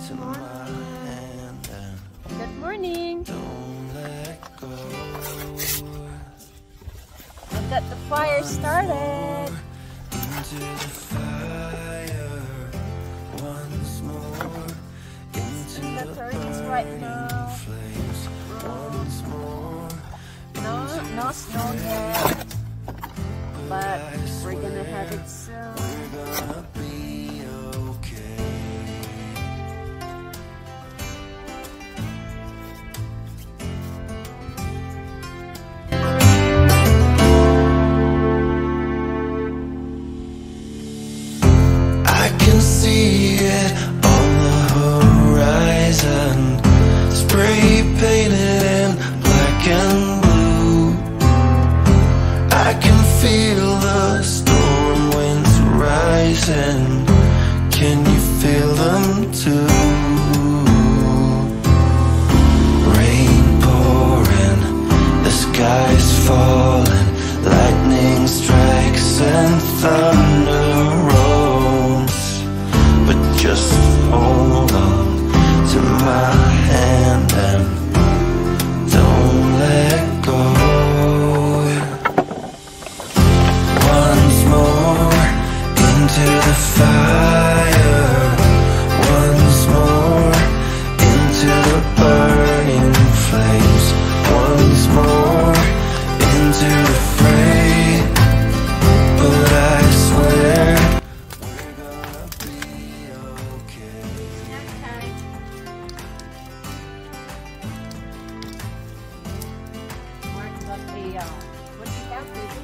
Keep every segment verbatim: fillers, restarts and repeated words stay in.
Good morning. Good morning. I've got the fire started. In the thirties right now. No, no snow yet, but we're gonna have it soon. I can see it on the horizon, spray painted in black and blue. I can feel the storm winds rising. Can you feel them too? Rain pouring, the sky's falling, lightning strikes and thunder rolls. But just hold on to my hand and don't let go. Once more into the fire, once more into the burning flames, once more into the fray. But I swear we're gonna be okay. What you have, baby?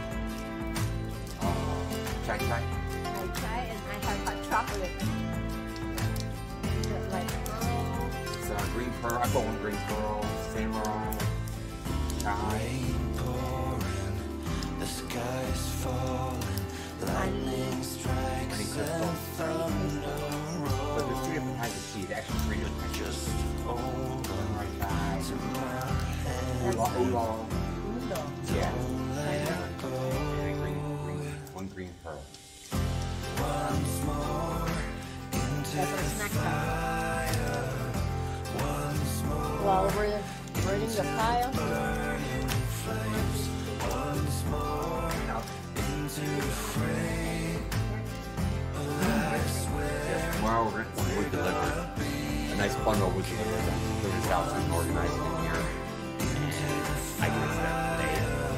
Chai chai. I try and I have hot chocolate. Is it like pearl? It's uh, green pearl. I got one green pearl. Samurai. Chai. Rain pouring, the sky's falling, lightning strikes and thunder But there's two rolls. different kinds of tea. Actually, three different kinds. Just hold on One right chai. to my hand. Oolong. Oolong. Ulo. Yeah. Let go. And green, green, one green pearl. Once more into That's our the snack time. fire. Once more While we're burning the fire, burning flames. Once more into the fray. I swear Yes, tomorrow we're going to deliver. A nice bundle was delivered to his house and organized it in here. And I get it set today.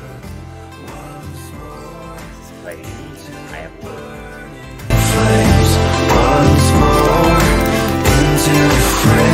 Like, I have work. flames. Once more into the fray.